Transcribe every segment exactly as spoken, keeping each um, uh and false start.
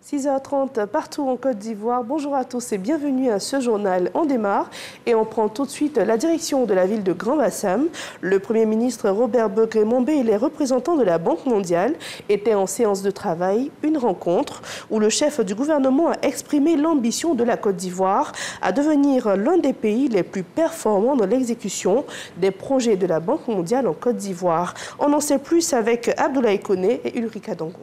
six heures trente partout en Côte d'Ivoire. Bonjour à tous et bienvenue à ce journal. On démarre et on prend tout de suite la direction de la ville de Grand-Bassam. Le Premier ministre Robert Begré-Mombé et les représentants de la Banque mondiale étaient en séance de travail, une rencontre où le chef du gouvernement a exprimé l'ambition de la Côte d'Ivoire à devenir l'un des pays les plus performants dans l'exécution des projets de la Banque mondiale en Côte d'Ivoire. On en sait plus avec Abdoulaye Koné et Ulrika Dango.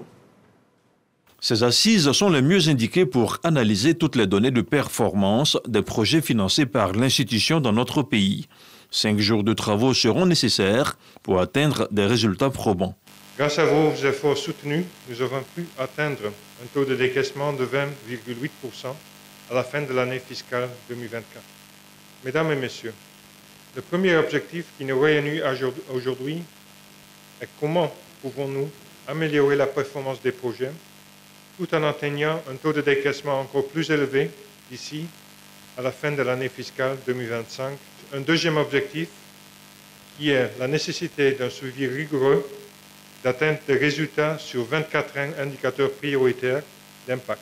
Ces assises sont les mieux indiquées pour analyser toutes les données de performance des projets financés par l'institution dans notre pays. Cinq jours de travaux seront nécessaires pour atteindre des résultats probants. Grâce à vos efforts soutenus, nous avons pu atteindre un taux de décaissement de vingt virgule huit pour cent à la fin de l'année fiscale deux mille vingt-quatre. Mesdames et messieurs, le premier objectif qui nous réunit aujourd'hui est comment pouvons-nous améliorer la performance des projets tout en atteignant un taux de décaissement encore plus élevé d'ici à la fin de l'année fiscale deux mille vingt-cinq. Un deuxième objectif qui est la nécessité d'un suivi rigoureux d'atteinte des résultats sur vingt-quatre indicateurs prioritaires d'impact.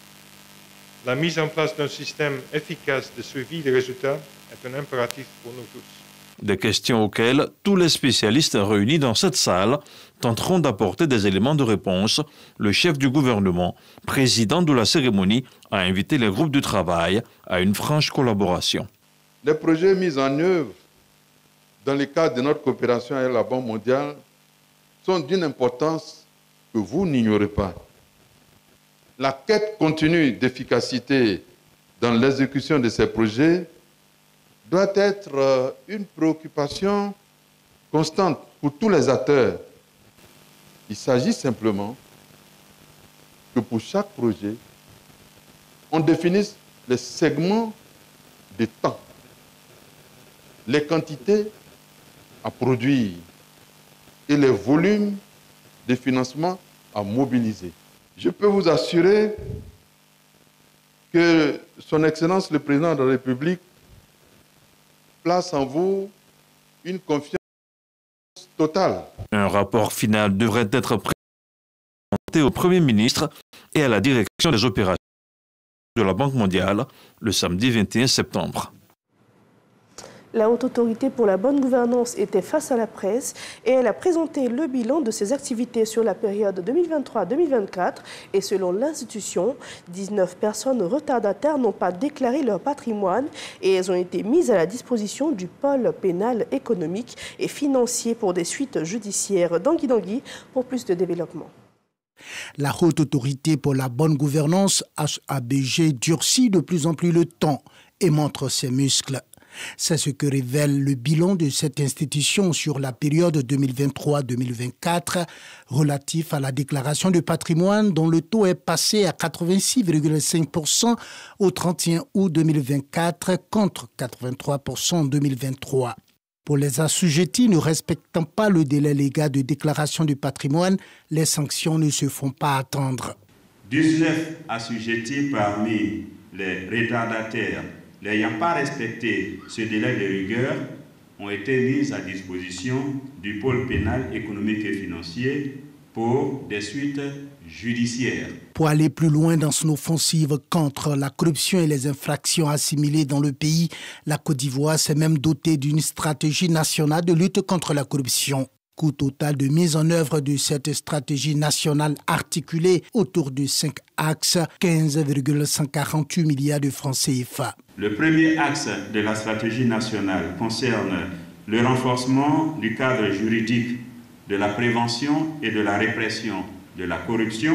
La mise en place d'un système efficace de suivi des résultats est un impératif pour nous tous. Des questions auxquelles tous les spécialistes réunis dans cette salle tenteront d'apporter des éléments de réponse. Le chef du gouvernement, président de la cérémonie, a invité les groupes de travail à une franche collaboration. Les projets mis en œuvre dans le cadre de notre coopération avec la Banque mondiale sont d'une importance que vous n'ignorez pas. La quête continue d'efficacité dans l'exécution de ces projets doit être une préoccupation constante pour tous les acteurs. Il s'agit simplement que pour chaque projet, on définisse les segments de temps, les quantités à produire et les volumes de financement à mobiliser. Je peux vous assurer que Son Excellence le Président de la République place en vous une confiance totale. Un rapport final devrait être présenté au Premier ministre et à la direction des opérations de la Banque mondiale le samedi vingt et un septembre. La Haute Autorité pour la bonne gouvernance était face à la presse et elle a présenté le bilan de ses activités sur la période deux mille vingt-trois deux mille vingt-quatre. Et selon l'institution, dix-neuf personnes retardataires n'ont pas déclaré leur patrimoine et elles ont été mises à la disposition du pôle pénal économique et financier pour des suites judiciaires. Dangui Dangui pour plus de développement. La Haute Autorité pour la bonne gouvernance, H A B G, durcit de plus en plus le temps et montre ses muscles. C'est ce que révèle le bilan de cette institution sur la période deux mille vingt-trois deux mille vingt-quatre relatif à la déclaration de patrimoine dont le taux est passé à quatre-vingt-six virgule cinq pour cent au trente et un août deux mille vingt-quatre contre quatre-vingt-trois pour cent en deux mille vingt-trois. Pour les assujettis ne respectant pas le délai légal de déclaration de patrimoine, les sanctions ne se font pas attendre. dix-neuf assujettis parmi les retardataires n'ayant pas respecté ce délai de rigueur ont été mis à disposition du pôle pénal économique et financier pour des suites judiciaires. Pour aller plus loin dans son offensive contre la corruption et les infractions assimilées dans le pays, la Côte d'Ivoire s'est même dotée d'une stratégie nationale de lutte contre la corruption. Coût total de mise en œuvre de cette stratégie nationale articulée autour de cinq axes, quinze virgule cent quarante-huit milliards de francs C F A. Le premier axe de la stratégie nationale concerne le renforcement du cadre juridique de la prévention et de la répression de la corruption.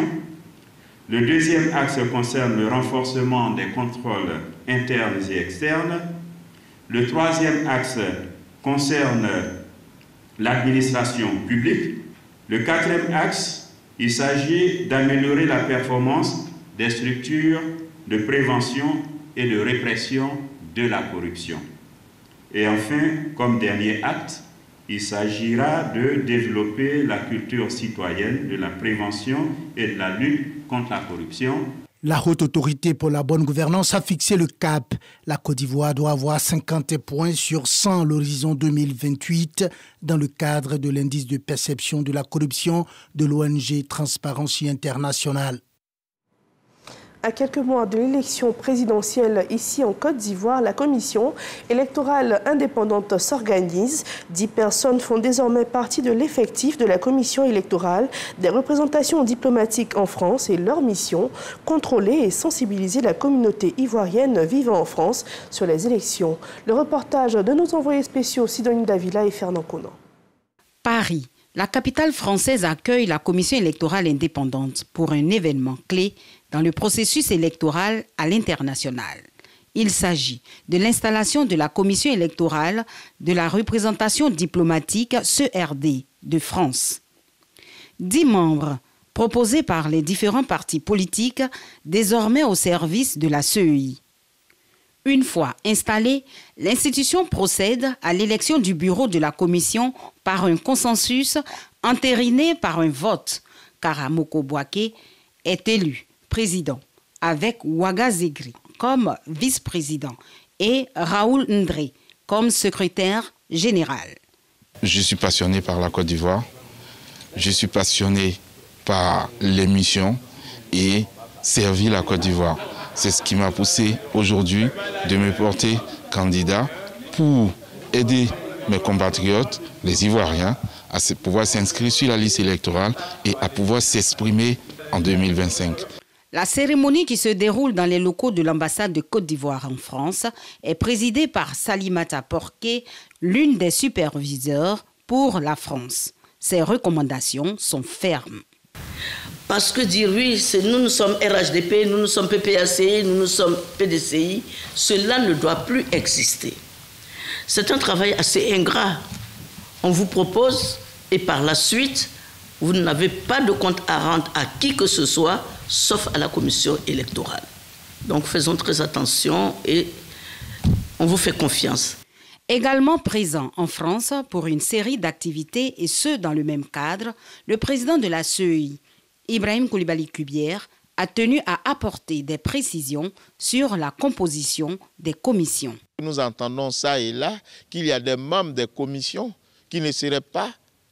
Le deuxième axe concerne le renforcement des contrôles internes et externes. Le troisième axe concerne l'administration publique. Le quatrième axe, il s'agit d'améliorer la performance des structures de prévention et de répression de la corruption. Et enfin, comme dernier acte, il s'agira de développer la culture citoyenne de la prévention et de la lutte contre la corruption. La Haute Autorité pour la bonne gouvernance a fixé le cap. La Côte d'Ivoire doit avoir cinquante points sur cent à l'horizon deux mille vingt-huit dans le cadre de l'indice de perception de la corruption de l'O N G Transparency International. À quelques mois de l'élection présidentielle ici en Côte d'Ivoire, la commission électorale indépendante s'organise. Dix personnes font désormais partie de l'effectif de la commission électorale des représentations diplomatiques en France et leur mission, contrôler et sensibiliser la communauté ivoirienne vivant en France sur les élections. Le reportage de nos envoyés spéciaux Sidonie Davila et Fernand Conan. Paris. La capitale française accueille la commission électorale indépendante pour un événement clé dans le processus électoral à l'international. Il s'agit de l'installation de la commission électorale de la représentation diplomatique C E R D de France. Dix membres proposés par les différents partis politiques désormais au service de la C E I. Une fois installée, l'institution procède à l'élection du bureau de la commission par un consensus entériné par un vote. Karamoko Bouaké est élu président avec Ouaga Zegri comme vice-président et Raoul Ndré comme secrétaire général. Je suis passionné par la Côte d'Ivoire, je suis passionné par les missions et servir la Côte d'Ivoire. C'est ce qui m'a poussé aujourd'hui de me porter candidat pour aider mes compatriotes, les Ivoiriens, à pouvoir s'inscrire sur la liste électorale et à pouvoir s'exprimer en deux mille vingt-cinq. La cérémonie qui se déroule dans les locaux de l'ambassade de Côte d'Ivoire en France est présidée par Salimata Porqué, l'une des superviseurs pour la France. Ses recommandations sont fermes. Parce que dire oui, c'est nous, nous sommes R H D P, nous, nous sommes P P A C I, nous, nous sommes P D C I, cela ne doit plus exister. C'est un travail assez ingrat. On vous propose et par la suite, vous n'avez pas de compte à rendre à qui que ce soit, sauf à la commission électorale. Donc faisons très attention et on vous fait confiance. Également présent en France pour une série d'activités et ce dans le même cadre, le président de la C E I, Ibrahim Koulibaly Kubière, a tenu à apporter des précisions sur la composition des commissions. Nous entendons ça et là qu'il y a des membres des commissions qui ne seraient pas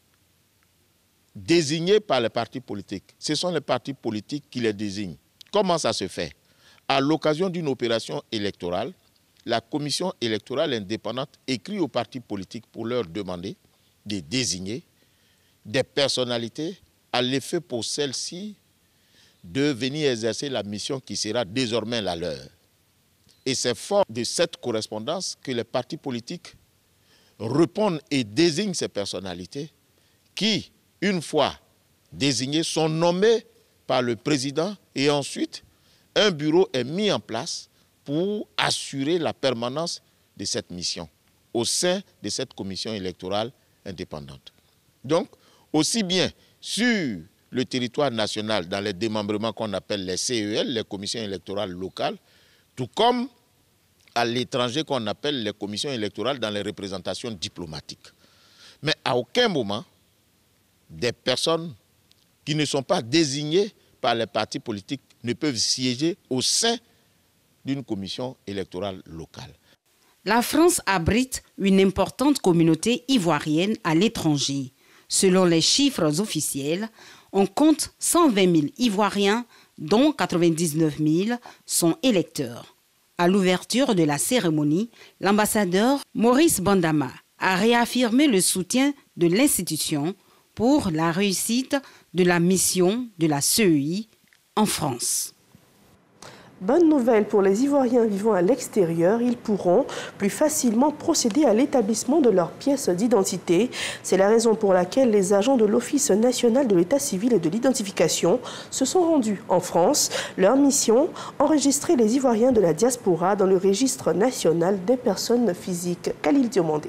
désignés par les partis politiques. Ce sont les partis politiques qui les désignent. Comment ça se fait? À l'occasion d'une opération électorale, la commission électorale indépendante écrit aux partis politiques pour leur demander de désigner des personnalités à l'effet pour celles-ci de venir exercer la mission qui sera désormais la leur. Et c'est fort de cette correspondance que les partis politiques répondent et désignent ces personnalités qui, une fois désignées, sont nommées par le président et ensuite un bureau est mis en place pour assurer la permanence de cette mission au sein de cette commission électorale indépendante. Donc, aussi bien sur le territoire national, dans les démembrements qu'on appelle les C E L, les commissions électorales locales, tout comme à l'étranger qu'on appelle les commissions électorales dans les représentations diplomatiques. Mais à aucun moment, des personnes qui ne sont pas désignées par les partis politiques ne peuvent siéger au sein d'une commission électorale locale. La France abrite une importante communauté ivoirienne à l'étranger. Selon les chiffres officiels, on compte cent vingt mille Ivoiriens, dont quatre-vingt-dix-neuf mille sont électeurs. À l'ouverture de la cérémonie, l'ambassadeur Maurice Bandama a réaffirmé le soutien de l'institution pour la réussite de la mission de la C E I en France. Bonne nouvelle pour les Ivoiriens vivant à l'extérieur, ils pourront plus facilement procéder à l'établissement de leurs pièces d'identité. C'est la raison pour laquelle les agents de l'Office national de l'état civil et de l'identification se sont rendus en France. Leur mission, enregistrer les Ivoiriens de la diaspora dans le registre national des personnes physiques. Khalil Diomandé.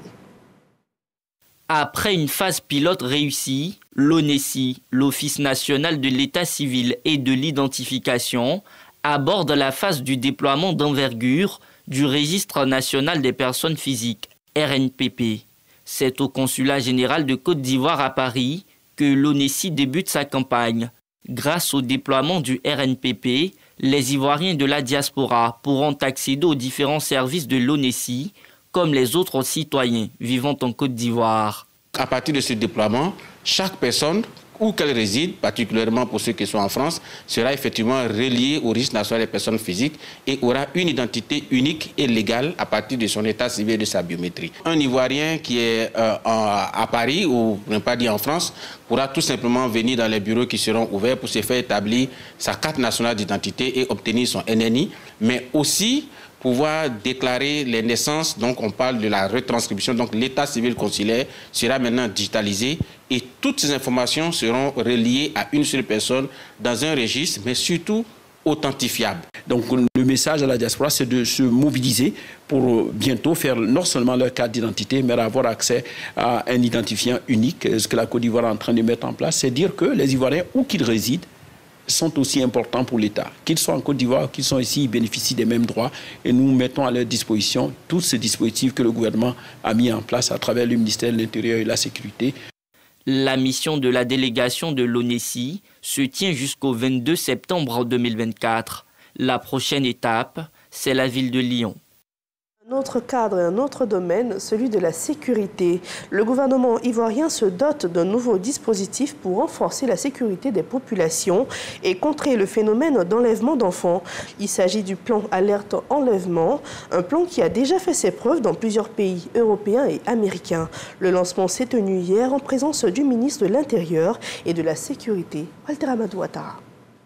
Après une phase pilote réussie, l'ONESI, l'Office national de l'état civil et de l'identification, aborde la phase du déploiement d'envergure du Registre national des personnes physiques, R N P P. C'est au Consulat général de Côte d'Ivoire à Paris que l'ONESI débute sa campagne. Grâce au déploiement du R N P P, les Ivoiriens de la diaspora pourront accéder aux différents services de l'ONESI, comme les autres citoyens vivant en Côte d'Ivoire. À partir de ce déploiement, chaque personne où qu'elle réside, particulièrement pour ceux qui sont en France, sera effectivement reliée au registre national des personnes physiques et aura une identité unique et légale à partir de son état civil et de sa biométrie. Un Ivoirien qui est euh, en, à Paris, ou ne pas dire en France, pourra tout simplement venir dans les bureaux qui seront ouverts pour se faire établir sa carte nationale d'identité et obtenir son N N I, mais aussi pouvoir déclarer les naissances. Donc on parle de la retranscription, donc l'état civil consulaire sera maintenant digitalisé et toutes ces informations seront reliées à une seule personne dans un registre, mais surtout authentifiable. Donc le message à la diaspora, c'est de se mobiliser pour bientôt faire non seulement leur carte d'identité, mais avoir accès à un identifiant unique. Ce que la Côte d'Ivoire est en train de mettre en place, c'est dire que les Ivoiriens, où qu'ils résident, sont aussi importants pour l'État. Qu'ils soient en Côte d'Ivoire, qu'ils soient ici, ils bénéficient des mêmes droits et nous mettons à leur disposition tous ces dispositifs que le gouvernement a mis en place à travers le ministère de l'Intérieur et de la Sécurité. La mission de la délégation de l'ONESI se tient jusqu'au vingt-deux septembre deux mille vingt-quatre. La prochaine étape, c'est la ville de Lyon. Un autre cadre et un autre domaine, celui de la sécurité. Le gouvernement ivoirien se dote d'un nouveau dispositif pour renforcer la sécurité des populations et contrer le phénomène d'enlèvement d'enfants. Il s'agit du plan Alerte Enlèvement, un plan qui a déjà fait ses preuves dans plusieurs pays européens et américains. Le lancement s'est tenu hier en présence du ministre de l'Intérieur et de la Sécurité, Walter Amadou Ouattara.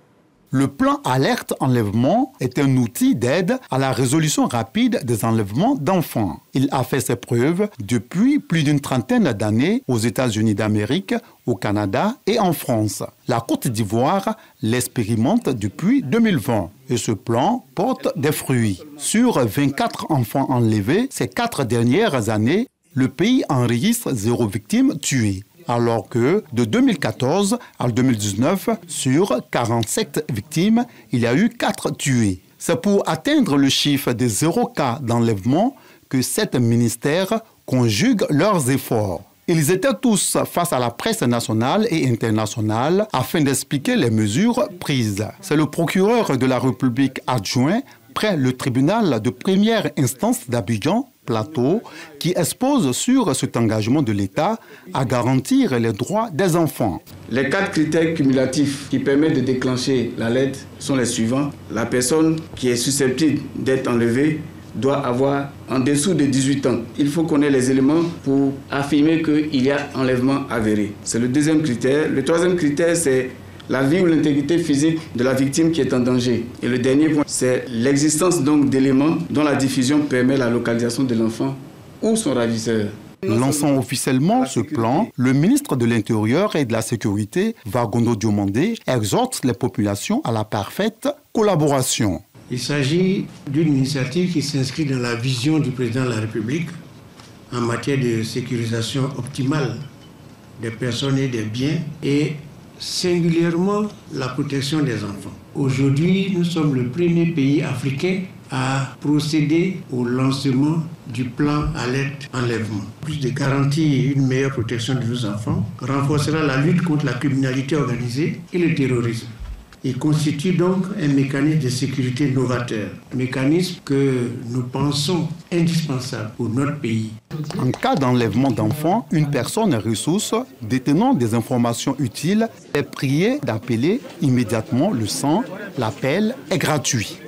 Le plan Alerte Enlèvement est un outil d'aide à la résolution rapide des enlèvements d'enfants. Il a fait ses preuves depuis plus d'une trentaine d'années aux États-Unis d'Amérique, au Canada et en France. La Côte d'Ivoire l'expérimente depuis deux mille vingt et ce plan porte des fruits. Sur vingt-quatre enfants enlevés ces quatre dernières années, le pays enregistre zéro victime tuée. Alors que de deux mille quatorze à deux mille dix-neuf, sur quarante-sept victimes, il y a eu quatre tués. C'est pour atteindre le chiffre de zéro cas d'enlèvement que sept ministères conjuguent leurs efforts. Ils étaient tous face à la presse nationale et internationale afin d'expliquer les mesures prises. C'est le procureur de la République adjoint près le tribunal de première instance d'Abidjan, Plateau, qui expose sur cet engagement de l'État à garantir les droits des enfants. Les quatre critères cumulatifs qui permettent de déclencher la l'aide sont les suivants. La personne qui est susceptible d'être enlevée doit avoir en dessous de dix-huit ans. Il faut connaître les éléments pour affirmer qu'il y a enlèvement avéré. C'est le deuxième critère. Le troisième critère, c'est la vie ou l'intégrité physique de la victime qui est en danger. Et le dernier point, c'est l'existence donc d'éléments dont la diffusion permet la localisation de l'enfant ou son ravisseur. Lançant officiellement ce plan, le ministre de l'Intérieur et de la Sécurité, Vagondo Diomandé, exhorte les populations à la parfaite collaboration. Il s'agit d'une initiative qui s'inscrit dans la vision du président de la République en matière de sécurisation optimale des personnes et des biens et singulièrement la protection des enfants. Aujourd'hui, nous sommes le premier pays africain à procéder au lancement du plan Alerte Enlèvement. Plus de garantir une meilleure protection de nos enfants renforcera la lutte contre la criminalité organisée et le terrorisme. Il constitue donc un mécanisme de sécurité novateur, mécanisme que nous pensons indispensable pour notre pays. En cas d'enlèvement d'enfants, une personne ressource détenant des informations utiles est priée d'appeler immédiatement le cent. L'appel est gratuit.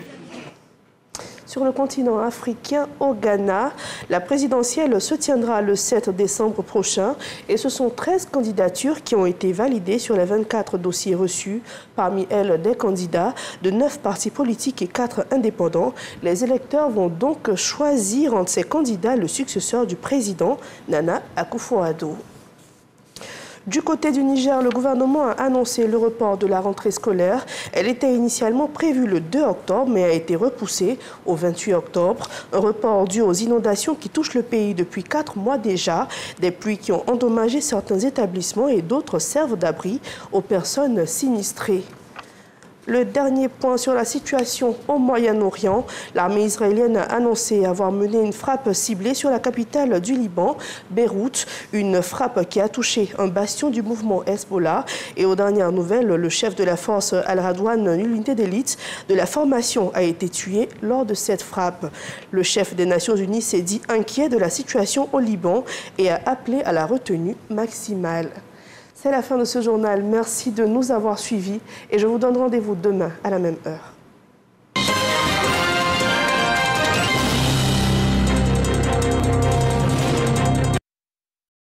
Sur le continent africain, au Ghana, la présidentielle se tiendra le sept décembre prochain et ce sont treize candidatures qui ont été validées sur les vingt-quatre dossiers reçus. Parmi elles, des candidats de neuf partis politiques et quatre indépendants. Les électeurs vont donc choisir entre ces candidats le successeur du président, Nana Akufo-Addo. Du côté du Niger, le gouvernement a annoncé le report de la rentrée scolaire. Elle était initialement prévue le deux octobre, mais a été repoussée au vingt-huit octobre. Un report dû aux inondations qui touchent le pays depuis quatre mois déjà. Des pluies qui ont endommagé certains établissements et d'autres servent d'abri aux personnes sinistrées. Le dernier point sur la situation au Moyen-Orient. L'armée israélienne a annoncé avoir mené une frappe ciblée sur la capitale du Liban, Beyrouth. Une frappe qui a touché un bastion du mouvement Hezbollah. Et aux dernières nouvelles, le chef de la force Al-Radouane, une unité d'élite de la formation, a été tué lors de cette frappe. Le chef des Nations Unies s'est dit inquiet de la situation au Liban et a appelé à la retenue maximale. C'est la fin de ce journal. Merci de nous avoir suivis et je vous donne rendez-vous demain à la même heure.